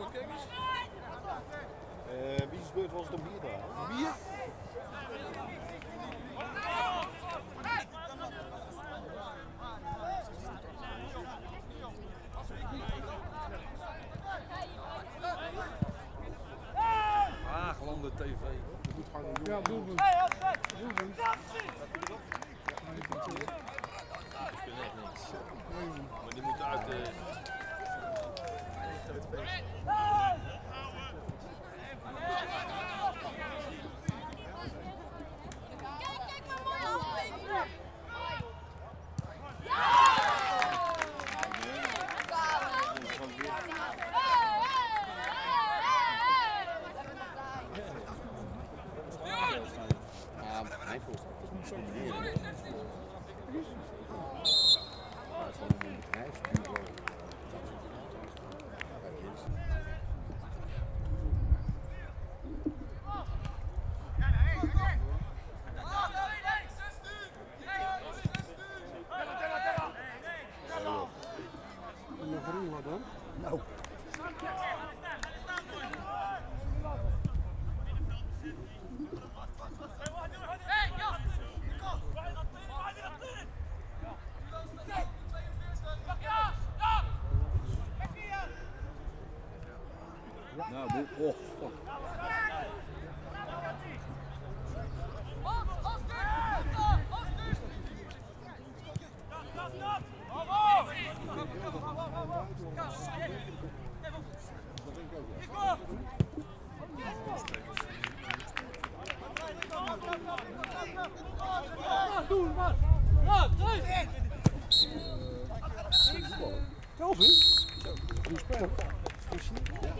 Wie's beurt was het om bier te halen? Bier? Landen TV. Je moet gewoon een ja, doelpunt. Doelpunt. Maar die moeten uit de... Kijk maar mooi af. Mijn voorstel is niet zo leren. Het is van een bedrijfsbureau. En nog erin wat dan? Nou. Nou, oh, fuck. Kelvin? Goed spel.